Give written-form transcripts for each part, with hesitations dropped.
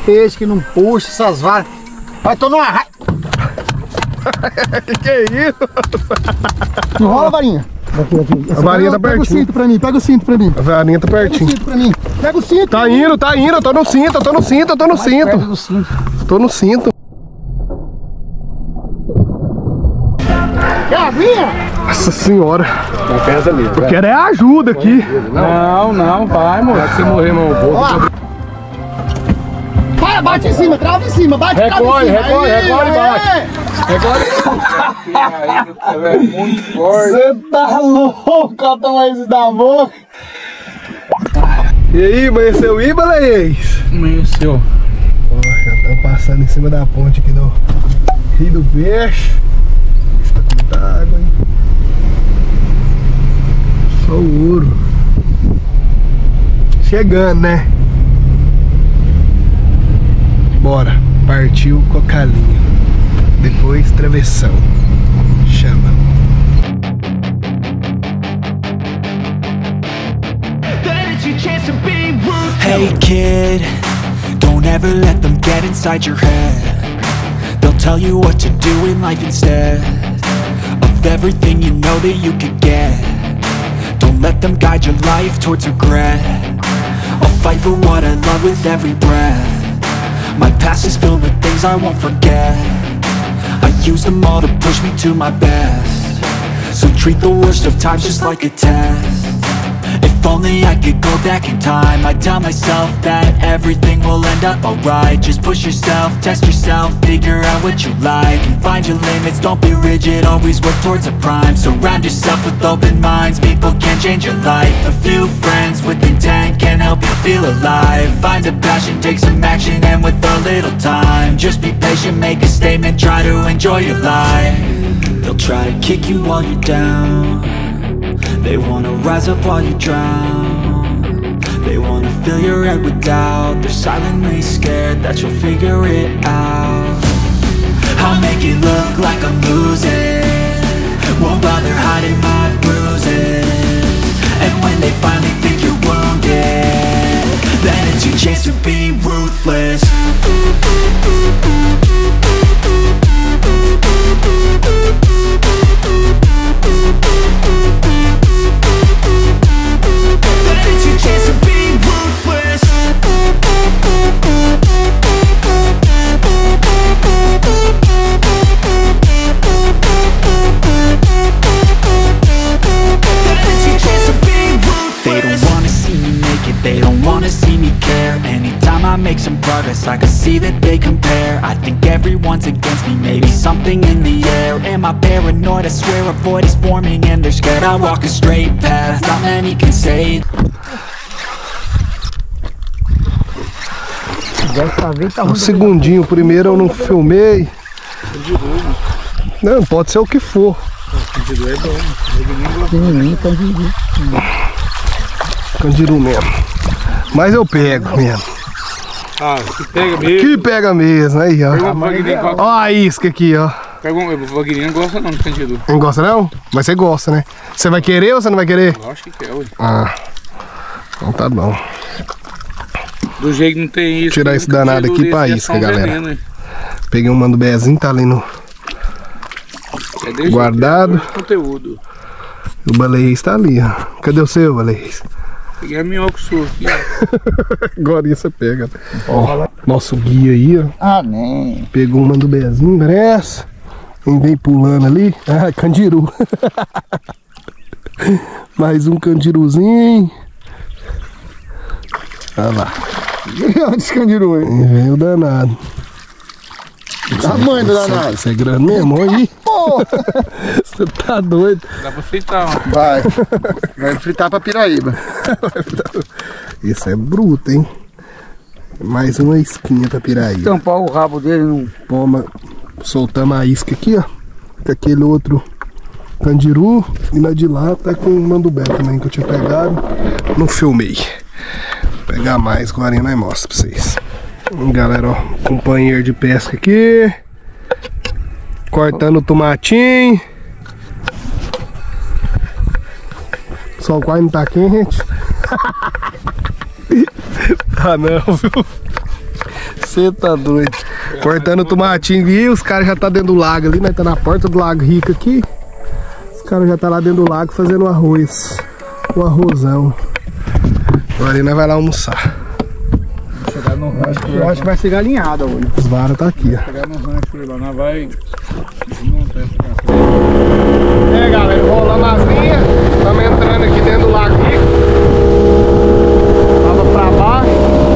peixe, que não puxa essas varas. Vai, tô numa raiva. Que é isso? Enrola a varinha. Aqui. A varinha tá pertinho. Pega o cinto pra mim, pega o cinto pra mim. A varinha tá pertinho. Pega o cinto pra mim. Pega o cinto. Tá indo, eu tô no cinto, eu tô no cinto, eu tô no cinto. Do cinto. Tô no cinto. Quer aguinha? Nossa senhora. Não pesa ali. Eu quero é ajuda aqui. Não, vai, moço. Se você morrer, mano, Para, bate em cima, trava em cima, bate, recolhe, trava em cima. recolhe e bate. Recolhe. É muito forte. Você tá louco, olha o tamanho da boca. E aí, amanheceu aí, Baleiês? Amanheceu. Já estamos passando em cima da ponte aqui do Rio do Peixe. Está com muita água, hein? Só o ouro. Chegando, né? Bora, partiu Cocalinho. Depois travessão. Chama. Hey kid, don't ever let them get inside your head. They'll tell you what to do in life instead of everything you know that you could get. Don't let them guide your life towards regret. I'll fight for what I love with every breath. My past is filled with things I won't forget. I use them all to push me to my best. So treat the worst of times just like a test. If only I could go back in time, I'd tell myself that everything will end up alright. Just push yourself, test yourself, figure out what you like, and find your limits, don't be rigid, always work towards a prime. Surround yourself with open minds, people can change your life. A few friends with intent can help you feel alive. Find a passion, take some action, and with a little time, just be patient, make a statement, try to enjoy your life. They'll try to kick you while you're down. They wanna rise up while you drown. They wanna fill your head with doubt. They're silently scared that you'll figure it out. I'll make it look like I'm losing, won't bother hiding my bruises. And when they finally think you're wounded, then it's your chance to be ruthless. Make some progress, I can see that they compare. I think everyone's against me, maybe something in the air. Am I paranoid? I swear a void is forming and they're scared. I walk a straight path, not many can say. Um segundinho, primeiro eu não filmei. Não, pode ser o que for. Candiru é bom. Candiru. Candiru mesmo. Mas eu pego mesmo. Ah, que pega mesmo. Que pega mesmo, aí ó. Ó a isca aqui, ó. O Vagninho não gosta não de candiru. Não gosta não? Mas você gosta, né? Você vai querer ou você não vai querer? Lógico que quer, ué. Ah, então tá bom. Do jeito que não tem isso. Tirar esse danado aqui pra isca, galera. Veneno, peguei um mandubezinho, tá ali no guardado. Conteúdo. O Baleiês tá ali, ó. Cadê o seu, Baleiês? Peguei a minhoca sua aqui, ó. Agora você pega. Ó, nosso guia aí, ó. Ah, nem. Pegou um mandubezinho, parece. Quem vem pulando ali. Ah, candiru. Mais um candiruzinho. Olha lá. Olha esse candiru, hein? Veio o danado. Tamanho do danado. Isso é grande mesmo, olha aí. Você tá doido. Dá pra fritar, ó. Vai fritar pra Piraíba. Isso é bruto, hein? Mais uma isquinha pra Piraíba. Tampar o rabo dele num... Toma, soltamos a isca aqui, ó. Com aquele outro candiru. E na de lá tá com o mandubé também que eu tinha pegado. Não filmei. Vou pegar mais, agora nós mostro pra vocês. Galera, ó, companheiro de pesca aqui. Cortando o tomatinho. O sol quase não tá quente. Tá não, viu? Você tá doido. Cortando o tomatinho e os caras já tá dentro do lago ali, nós tá na porta do Lago Rico aqui. Os caras já tá lá dentro do lago fazendo arroz. Um arrozão. Agora nós vai lá almoçar. Chegar no rancho. Eu acho que vai ser galinhada hoje. Os varas tá aqui, ó. Chegar no rancho lá, nós vai desmontar essa casa. É, galera, rolando as linhas. Estamos entrando aqui dentro do Lago Rico. Tava pra baixo.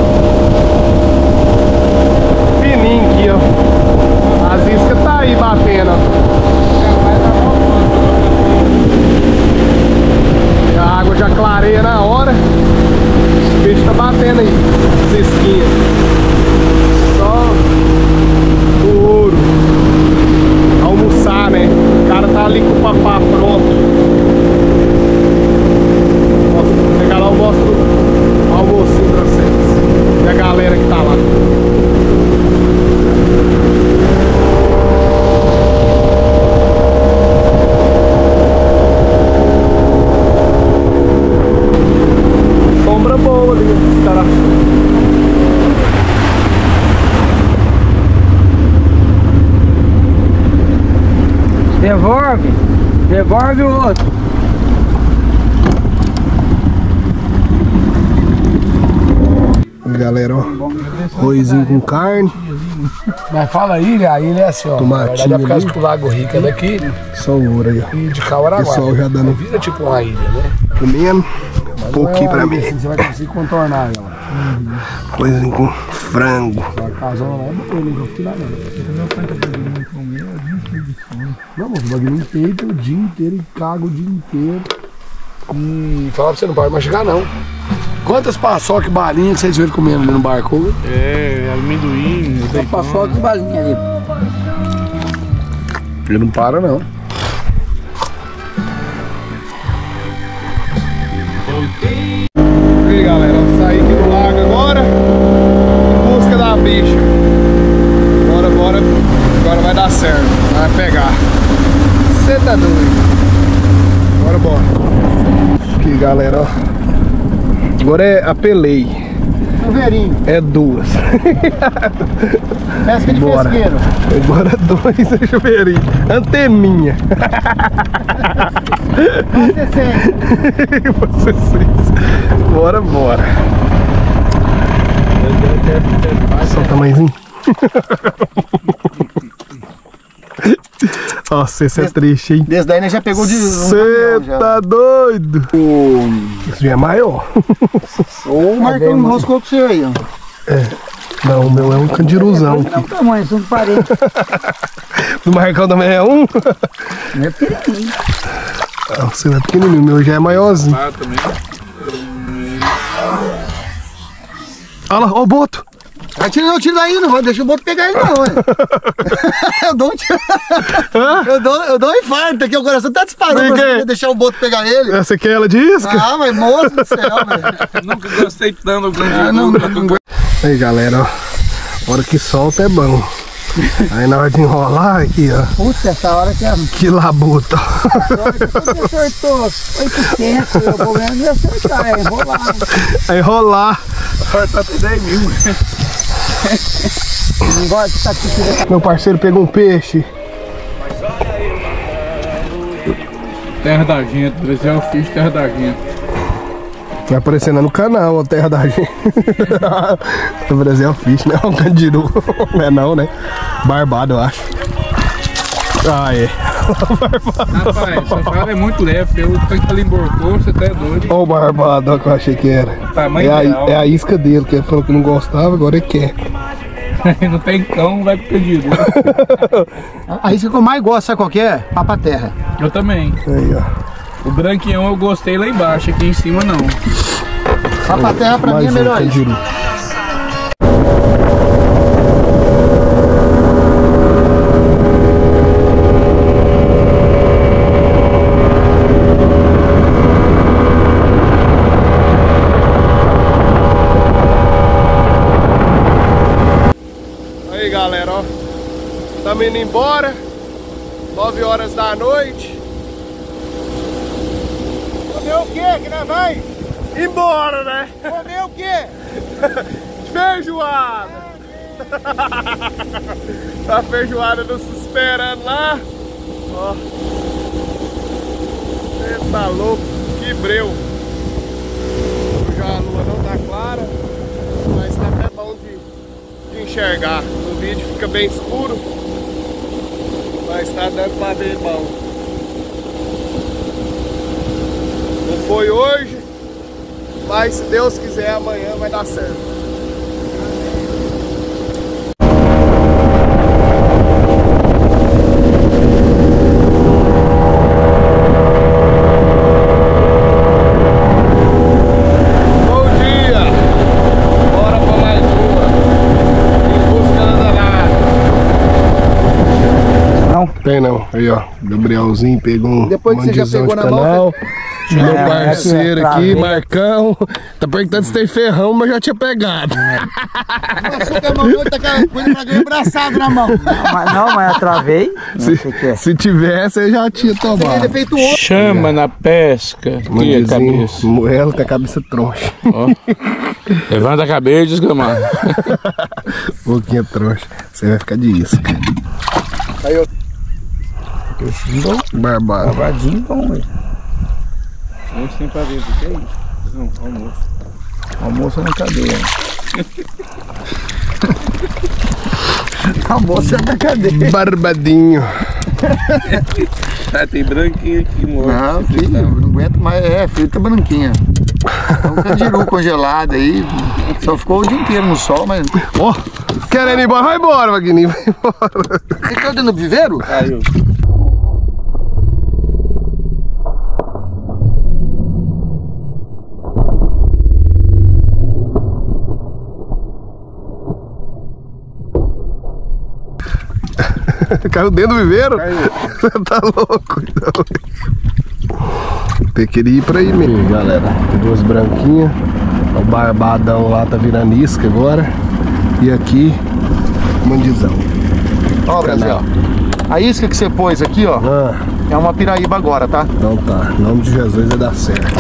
Fininho aqui, ó. As iscas tá aí batendo, ó. A água já clareia na hora. O peixe tá batendo aí. As isquinhas. Só o ouro. Almoçar, né? O cara tá ali com o papá pronto. Vou chegar lá, eu mostro o almocinho pra vocês. E a galera que tá lá. Sombra boa ali, os caras. Devolve o outro. Galera, ó. Arrozinho com carne. Mas fala a ilha é assim, ó. Tomatinho Na verdade é por causa ali. que o Lago Rico é daqui Só o ouro aí, ó. e de O Cauaraguá. pessoal já dando Vira tipo uma ilha, né? comendo. Um pouquinho pra mim. Assim, você vai conseguir contornar ela. Arrozinho com frango. A casa não é boa, não vou tirar não. Não, mas o bagulho inteiro, o dia inteiro, e caga o dia inteiro. E fala pra você, não pode machucar não. Quantas paçoca e balinhas vocês viram comendo ali no barco? É, amendoim, Paçoca e balinha ali. Ele não para não. E aí, galera, vamos sair aqui do lago agora em busca da bicha. Bora, agora vai dar certo. Vai pegar. Você tá doido. Bora. Aqui, galera, ó. Agora é apelei. Chuveirinho. É duas. Pesca de Bora. pesqueiro. Agora dois é chuveirinho. Anteninha. Você sente. Você seis. Bora. Só o tamanhozinho. Nossa, esse é triste, hein? Desse daí nós já pegou de... Você tá doido? Isso já é maior. O Marcão enroscou com você aí, ó. Não, o meu é um candiruzão. Não, tamanho, são parentes. Do Marcão também é um? Não é pequenininho. Não, você não é pequenininho, o meu já é maiorzinho. Ah, também. Olha lá, ó o boto. Atira não, tira daí, não deixa o boto pegar ele não, ué. Eu dou um tiro. Eu dou um infarto aqui, o coração tá disparando Por quê? pra você deixar o boto pegar ele. Essa aqui é ela de isca? Ah, mas moço do céu, velho. Nunca gostei tanto do não. Aí, galera, ó. Hora que solta é bom. Aí na hora de enrolar aqui, ó. Puta, essa hora que é... Que labuta. Você acertou 800, eu vou ganhar e acertar, é enrolar. Aí enrolar. Tá até 10 mil. Não gosta de estar aqui. Meu parceiro pegou um peixe. Terra da gente, Brasil Fish, Terra da gente. Vai aparecendo no canal, a terra da gente. O Brasil é Fish, né? Um candiru. Não é não, né? Barbado, eu acho. Ah, é. Rapaz, essa fala é muito leve, eu tenho que emborcou, você tá doido. Olha o barbado, olha que eu achei que era. Tamanho ideal. É a isca dele, que ele falou que não gostava, agora ele quer. Não tem cão, vai pro pedido. A isca que eu mais gosto, sabe qual que é? Papa-terra. Eu também. Aí, ó. O branquinhão eu gostei lá embaixo, aqui em cima não. Papa-terra pra mim é Mais melhor isso. candiru. Aí, galera, ó. Estamos indo embora. 9 horas da noite. Comer o quê que nós vai? Embora, né? Comer o quê? Feijoada. Tá a feijoada nos esperando lá. Ó. Você tá louco, que breu. Já a lua não tá clara, mas tá até bom de enxergar. No vídeo fica bem escuro, mas tá dando pra ver bom. Não foi hoje, mas se Deus quiser amanhã vai dar certo. Tem não, aí ó, Gabrielzinho pegou um Depois que você já pegou de na canal. mão, Meu parceiro aqui, travei. Marcão. Tá perguntando se tem ferrão, mas já tinha pegado. achou que a mão tá com a coisa pra ganhar abraçado na mão. Mas eu travei. Se tivesse, eu já tinha Ele tomado. feito outro. Chama na pesca. Aqui a Mandizinho, cabeça. moela tem a cabeça troncha. Ó. Levanta a cabeça e desgramado. Boquinha troncha. Você vai ficar de isca. Aí eu... Barbado. Barbadinho bom, velho. Onde tem pra dentro? O que é isso? Não, almoço. Almoço na cadeia. Almoço é na cadeia. Barbadinho. Ah, tem branquinho aqui, moço. Não, filho, eu não aguento mais. É, frita branquinha. É um candiru congelado aí. Só ficou o dia inteiro no sol, mas... Ó, querendo ir embora? Vai embora, Magninho. Vai embora. Você caiu dentro do viveiro? Caiu. Caiu dentro do viveiro? Caiu. Você tá louco, então. Tem que ir pra aí mesmo, galera. Duas branquinhas. O barbadão lá tá virando isca agora. E aqui, mandizão. Ó, Brasil. A isca que você pôs aqui, ó, Ah, é uma piraíba agora, tá? então tá. Em nome de Jesus vai dar certo.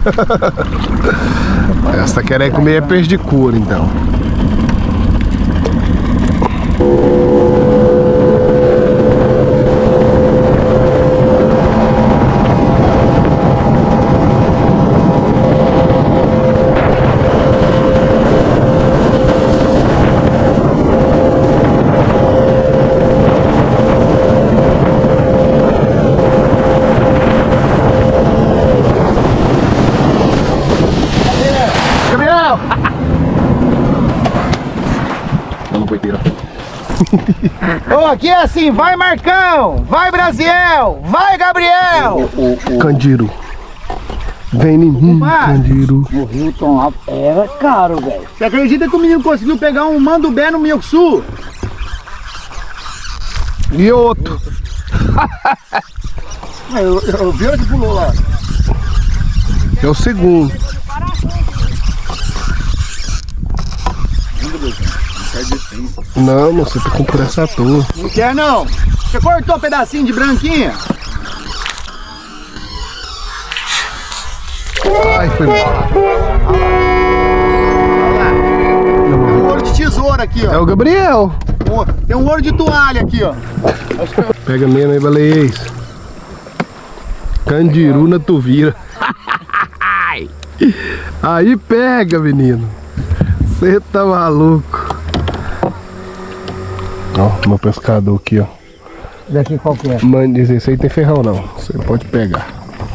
Essa querendo comer é peixe de cura, então. Gabriel! Vamos coiteira. Ô, aqui é assim, vai Marcão, vai Brasiel, vai Gabriel! Candiru. Vem em mim, Mas- Candiru. O Hilton era caro, velho. Você acredita que o menino conseguiu pegar um mandubé no Mioxu? E outro. Eu vi onde pulou lá. É o segundo. Não, mas você tá com pressa à toa. Não quer não? Você cortou um pedacinho de branquinha? Ai, foi mal. Tem um ouro de tesoura aqui, É ó. o Gabriel. Tem um ouro de toalha aqui, ó. Pega mesmo aí, baleês. Candiru na tuvira. Aí pega, menino. Você tá maluco. Ó, meu pescador aqui, ó. Daqui qual que é? Mano, esse aí tem ferrão não. Você pode pegar.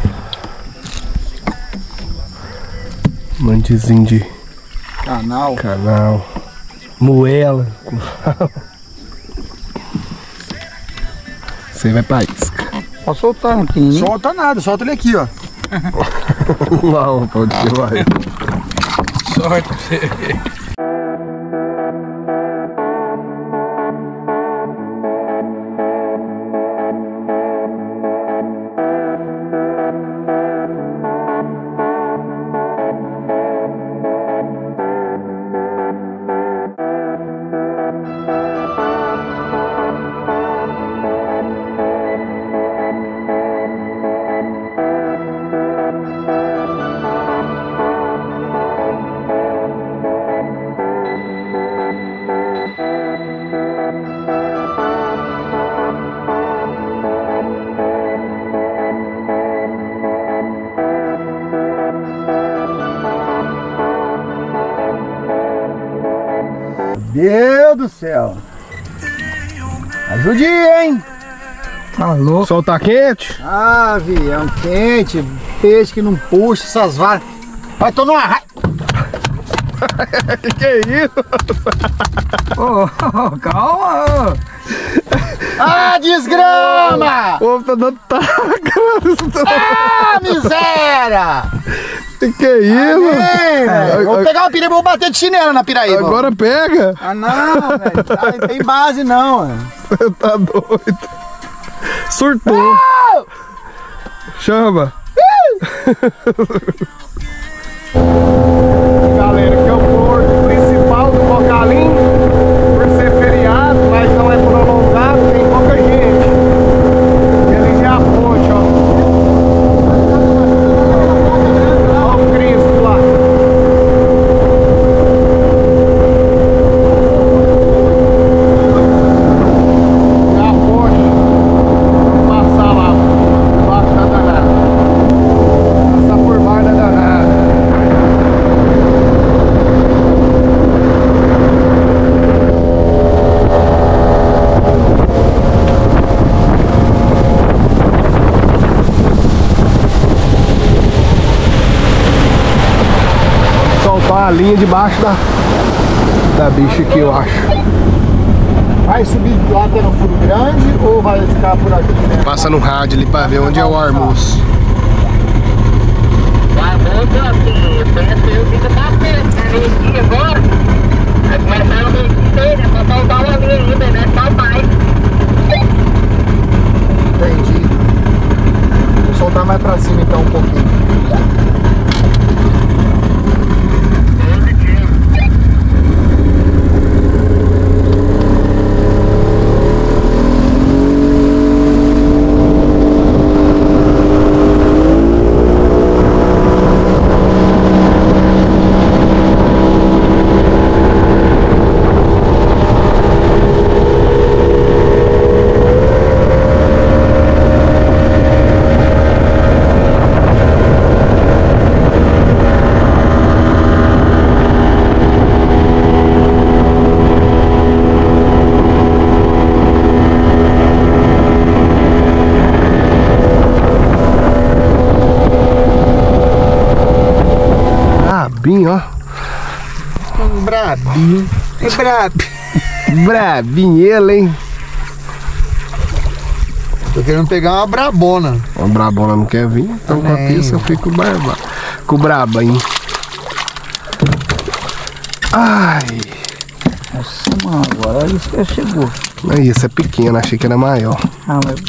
Mandizinho de Canal. canal. Moela. Você vai pra isca. Pode soltar um pequenininho. Solta nada, solta ele aqui, ó. Não, pode ser, vai. Sorte pra você. Deus do céu. Ajudinha, hein? Tá louco. O sol tá quente? Ah, avião quente, peixe que não puxa essas varas. Vai, tô numa raiva. Que isso? Calma. Ah, desgrama! O ovo tá dando taca. Ah, miséria! Que isso? Vou pegar uma piraíba e vou bater de chinelo na piraíba. Agora pega. Ah, não, velho. Não tem base, não. Velho. Você tá doido. Surtou. Chama. Galera, aqui é o porto principal do Bocalim. Por ser feriado, mas não é prolongado, tem pouca gente. E ali já a ponte, ó. Olha o Cristo lá. Já a ponte. Vamos passar lá, embaixo da danada. Passar por baixo da danada. Soltar a linha debaixo da bicha aqui, eu acho. Vai subir lá até no furo grande ou vai ficar por aqui, né? Passa no rádio ali pra ver onde é o almoço. Entendi. Vou soltar mais pra cima então um pouquinho. Brabinho, ó. Brabinho. É brabinho. Brabinho ele, hein? Tô querendo pegar uma brabona. A brabona não quer vir, então com a pista eu fico com o brabinho. Ai. Nossa, mano, agora isso que chegou. Aí, essa é pequena, achei que era maior. Ah, mas...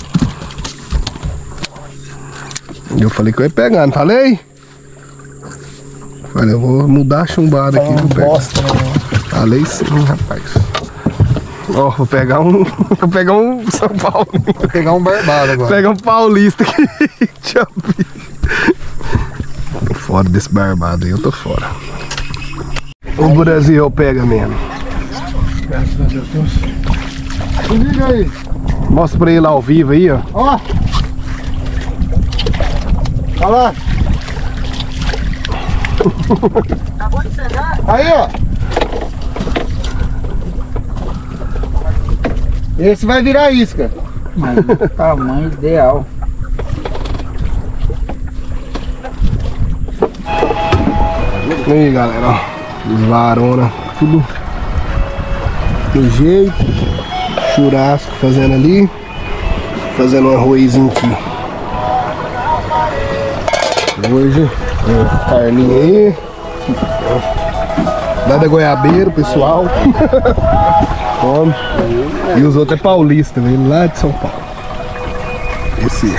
Eu falei que eu ia pegar, não falei? Olha, eu vou mudar a chumbada aqui no pé. Bosta, né? Falei sim, rapaz. Ó, vou pegar um São Paulo. Vou pegar um barbado agora. Pegar um paulista aqui. Deixa eu ver. Tô fora desse barbado aí, eu tô fora. O Brasil pega mesmo. Graças a Deus. Liga aí. Mostra pra ele ao vivo aí, ó. Ó. Olha lá. Acabou de chegar. Aí, ó. Esse vai virar isca. Mas o tamanho ideal. Aí, galera, ó. Os varona, tudo do jeito. Churrasco fazendo ali. Fazendo um arrozinho aqui. Hoje, carninha aí. Lá da Goiabeira, pessoal. Come. E os outros é paulista, velho, lá de São Paulo. Esse.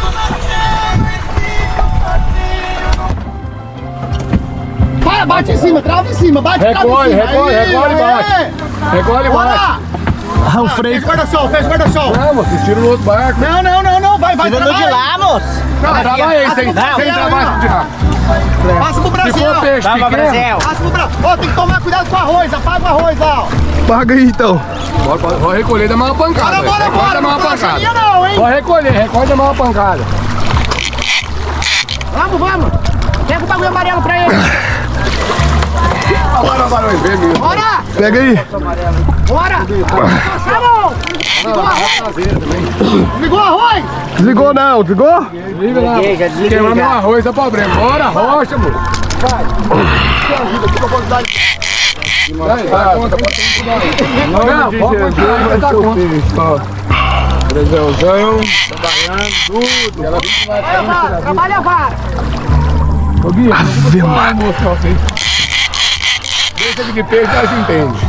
Vai, bate em cima, trava em cima, bate Recolhe, trava em cima. recolhe embaixo. Recolhe embaixo. Ah, o freio. Fez guarda-sol, fez guarda-sol. Não, moço, vocês tiram no outro barco. Não, vai Tirando de lá, moço. Não, trava aí, sem trabalho de rabo. Passa pro Se Brasil. for peixe Tava, pequeno, Brasil. Passa pro Brasil. Ó, tem que tomar cuidado com o arroz, apaga o arroz, ó. Paga aí então. pode recolher e dar uma pancada. Bora, Recolhe e dar uma não pancada. minha não, hein. Pode recolher e dar uma pancada. Vamos. Pega o bagulho amarelo pra ele. Agora vai ver mesmo. Bora! Pega aí. Bora! Ligou o arroz? Desligou não, desligou? Desliga lá. Queimando o arroz é problema. Bora, rocha, amor. Vai. Brasilzão, trabalhando, tudo. Ela Trabalha a vara. Ô Gui, deixa de peixe, nós entendemos.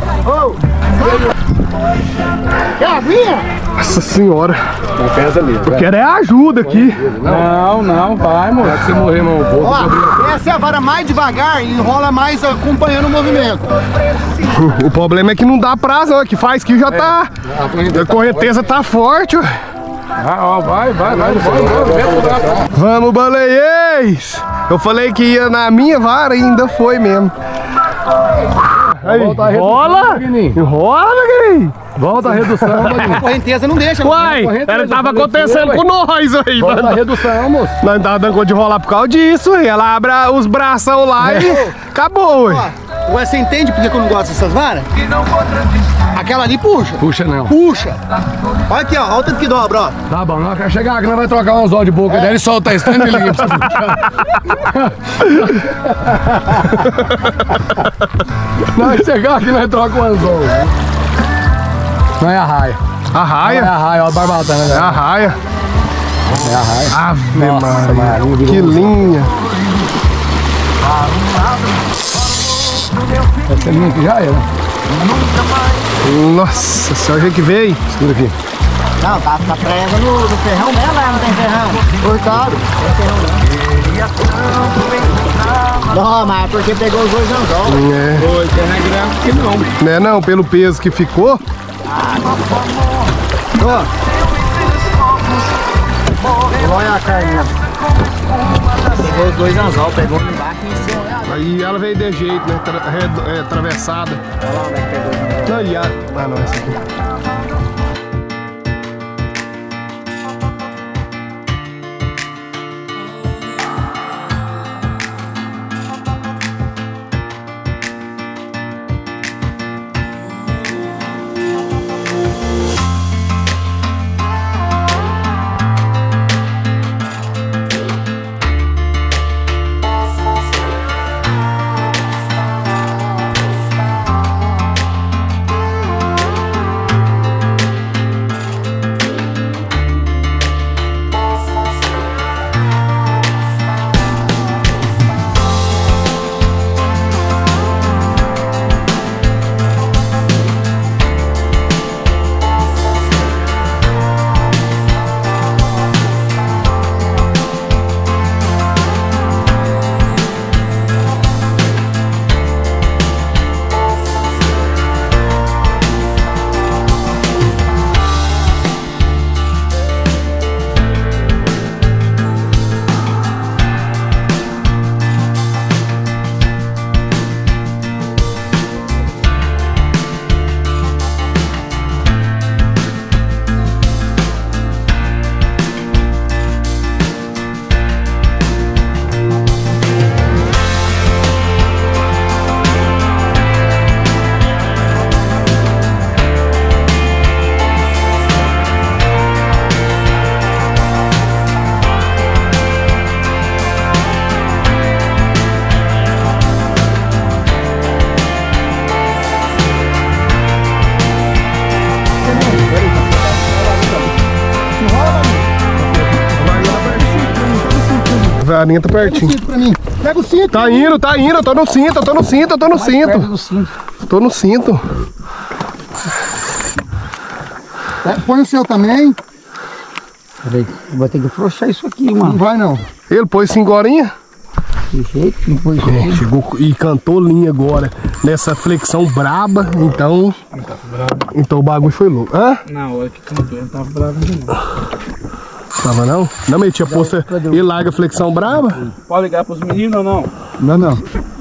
Quer aguinha? Nossa senhora. Não pensa mesmo. Eu quero é ajuda aqui. Não, vai, amor. Se você morrer, meu avô. Ó, essa é a vara mais devagar e enrola mais acompanhando o movimento. O problema é que não dá prazo, ó, que faz que já tá. A correnteza tá forte. Ó. Vai. Vamos, baleiês! Eu falei que ia na minha vara e ainda foi mesmo. Aí, enrola! Enrola, Gui! Volta a redução, A correnteza não deixa. Uai, tava acontecendo com nós aí, Volta a mano. redução, moço. Nós não tava dando conta de rolar por causa disso, e ela abre os bração lá e acabou, ué. Ó, você entende por que eu não gosto dessas varas? Aquela ali puxa. Puxa não. Puxa. Olha aqui, ó. Olha o tanto que dobra, ó. Tá bom, nós quer chegar aqui, nós vai trocar uns olhos de boca dela e soltar esse tanto de linha pra você puxar. Nós chegar aqui, nós troca um anzol. Não é a raia. A raia? Não é a raia, ó, a barbatana. É a raia. É a raia. Ave Nossa, Maria, que linha. Essa linha aqui já era. Nossa senhora, o que veio? Escuta aqui. Não, tá presa no ferrão mesmo, não tem ferrão. Cortado. Não tem ferrão não. Não, mas é porque pegou os dois anzol. É. Que não. Não é não, pelo peso que ficou. Ó. Olha a carninha. Pegou os dois anzol, pegou um embaixo e em cima. Aí ela veio de jeito, né? Atravessada. Não, e a... Ah, não, essa aqui. A varinha tá pertinho. Cinto pra mim. Pega o cinto. Tá indo, eu tô no cinto, eu tô no cinto, eu tô no cinto. Tô no cinto. Põe o seu também. Peraí, vou ter que afrouxar isso aqui, Não mano. vai não. Ele pôs 5 horinhas. De jeito que não foi isso É, aqui. chegou e cantou linha agora nessa flexão braba, então o bagulho foi louco. Hã? Na hora que cantou, eu não tava bravo ainda não. Tava não? Não, mas ele tinha posto, ele larga flexão braba? Pode ligar pros meninos ou não? Não.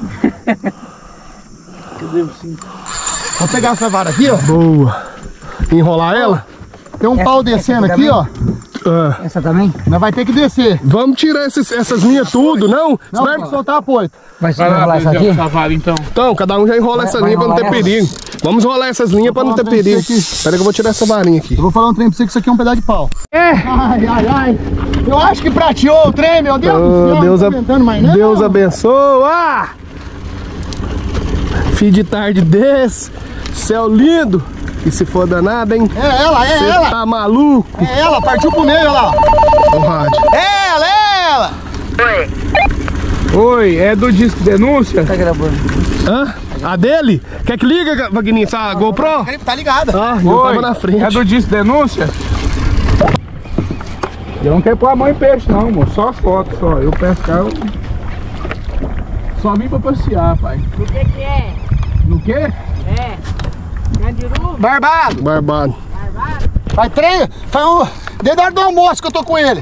Cadê o cinto? Vou pegar essa vara aqui, ó. Boa. Enrolar ela? Tem um pau descendo aqui, ó. Essa também? Nós vai ter que descer. Vamos tirar essas linhas tudo, não? Não, tem que soltar a poita. Vai lá, isso aqui? Cavalo, então. Então, cada um já enrola essa linha pra não ter perigo. Vamos enrolar essas linhas pra não ter perigo. Espera que eu vou tirar essa varinha aqui. Eu vou falar um trem pra você que isso aqui é um pedaço de pau. Ai. Eu acho que prateou o trem, meu Deus do céu. Deus abençoa. Fim de tarde desse. Céu lindo. E se for danado, hein? É ela. Você tá maluco? É ela, partiu pro meio, olha lá. O rádio. É ela. Oi, é do disco denúncia? Tá gravando. Hã? A dele? Quer que liga, Vagninho? Essa GoPro? Tá ligada. Ah, eu tava na frente. É do disco denúncia? Eu não quero pôr a mão em peixe não, moço. Só foto, só. Eu pescar, eu... Só vim pra passear, pai. O que é? No quê? É. Candiru? Barbado. Barbado. Vai trem. Foi desde a hora do almoço que eu tô com ele.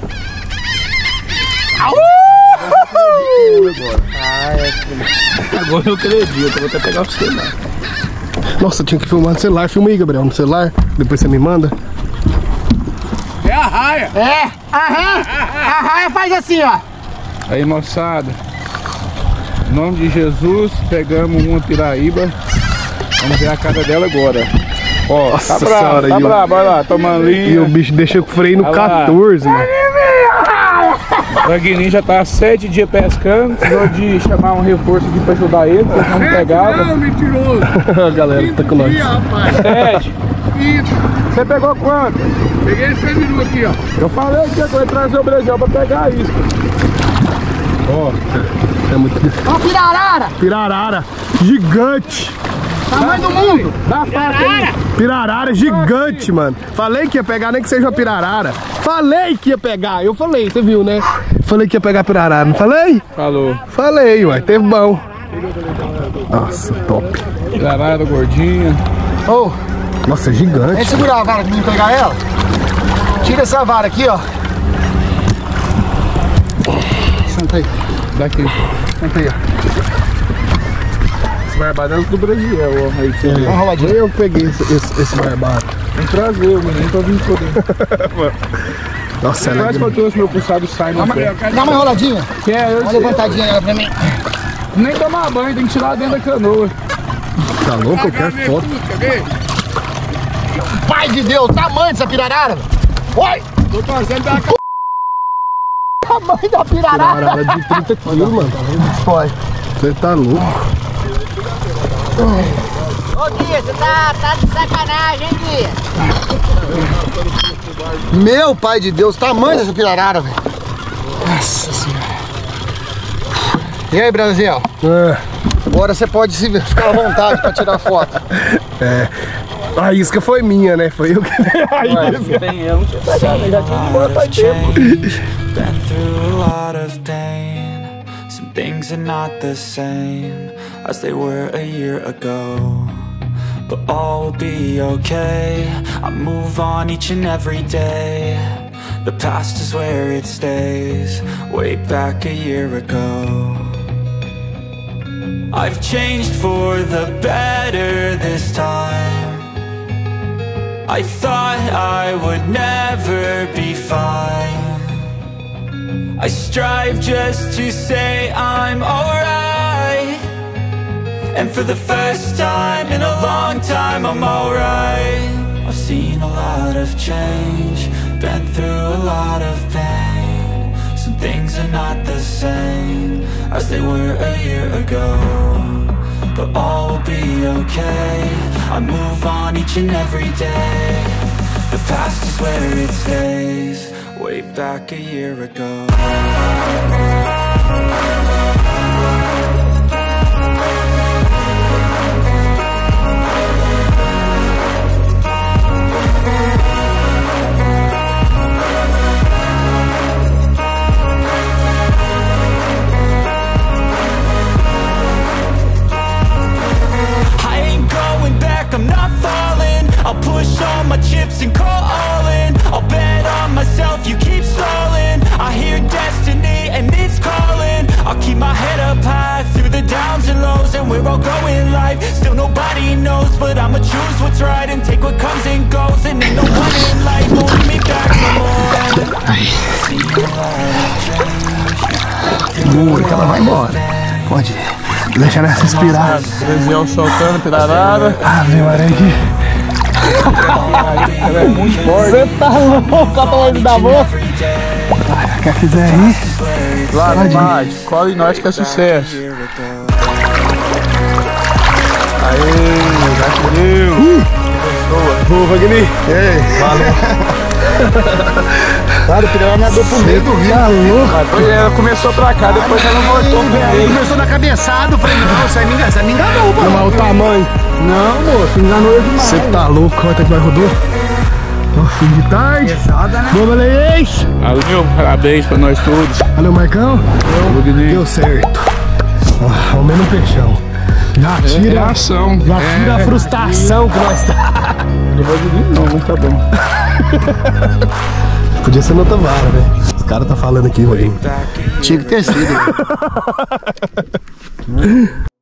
Agora eu acredito, eu vou até pegar o celular. Nossa, tinha que filmar no celular. Filma aí, Gabriel, no celular. Depois você me manda. É a raia. É. A raia faz assim, ó. Aí, moçada. Em nome de Jesus, pegamos uma piraíba. Vamos ver a cara dela agora. Ó, Nossa tá brava, senhora, tá e o- brava, olha lá, tomando linha. E o bicho deixou com o freio no Olha lá. 14, mano. O Vagninho já tá 7 dias pescando, precisou de chamar um reforço aqui pra ajudar ele, porque não pegava. Não, mentiroso. A galera que tá com nós. Rapaz. 7. Você pegou quanto? Peguei esse candiru aqui, ó. Eu falei que eu ia trazer o Brasil pra pegar isso. Ó, é muito... Ó, pirarara. Pirarara, gigante. Tamanho do mundo. Dá faca aí. Pirarara gigante, mano. Falei que ia pegar, nem que seja uma pirarara. Falei que ia pegar, eu falei, você viu, né? Falei que ia pegar pirarara, não falei? Falou. Falei, uai, teve bom. Nossa, top. Garada gordinha. Ô, Nossa, é vem gigante. segurar a vara pra mim pegar ela. Tira essa vara aqui, ó. Senta aí. Daqui. Senta aí, ó. Esse barbado é do Brasil, ó. Aí que você vê. Vamos roladinho. Eu peguei esse barbado. Tem que trazer, o menino pra vir poder. Nossa, ela é Quase que eu trouxe meu pulsado sai no pé. Dá uma enroladinha. Quer, eu Dá uma sei. levantadinha nela pra mim. Nem tomar banho, tem que tirar dentro da canoa. tá louco, eu quero foto. Pai de Deus, tamanho dessa pirarara. Oi. Tô fazendo da Tamanho da pirarara. Pirarara de 30 quilos, mano. Foi. Você tá louco. Ô Guia, você tá de sacanagem, hein, Guia? Meu pai de Deus, tamanho dessa pirarara, velho. Nossa senhora. E aí, Brasil? É, Agora você pode ficar à vontade pra tirar foto. a isca foi minha, né? Foi eu que dei a isca. Been through a lot of pain. Some things are not the same as they were a year ago, but all will be okay. I move on each and every day. The past is where it stays, way back a year ago. I've changed for the better this time. I thought I would never be fine. I strive just to say I'm alright, and for the first time in a long time I'm alright. I've seen a lot of change, been through a lot of pain. Some things are not the same as they were a year ago, but all will be okay. I move on each and every day. The past is where it stays, way back a year ago. I ain't going back, I'm not falling. I'll push all my chips and call all in. I'll bet on myself, you keep stalling. I hear destiny and it's calling. I'll keep my head up high through the downs and lows, and we're all going life. Still nobody knows, but I'ma choose what's right and take what comes and goes. And ain't no one in life holding me back no more. Aí. Muito, ela vai embora. Pode ir. Deixa ela se inspirar. Região soltando, pirarara. Ave Maria aqui. Ela é muito forte. Você tá louco, a tamanho da boca. Quer quiser ir? Lá no mar, cola em nós que é sucesso. Aê, Gatilho. Boa, Wagner. Ei, valeu. Claro, o Pirela nadou pro meio do rio. Tá louco. Depois ela começou pra cá, depois ela voltou pro meio. Começou na cabeçada, eu falei, não, você me enganou, mano. Mas o tamanho. Não, moço, enganou eu demais. Você tá louco, quanto é que vai rodou? Ó, fim de tarde. Pesada, né? Boa, Baleês. Valeu, parabéns pra nós todos. Valeu, Marcão. Deu certo. Ó, ao menos um peixão. Já tira, ação. já tira a frustração que nós tá. Não, mas tá bom. Podia ser noutra vara, velho. Os caras tá falando aqui, velho. Tinha que ter sido.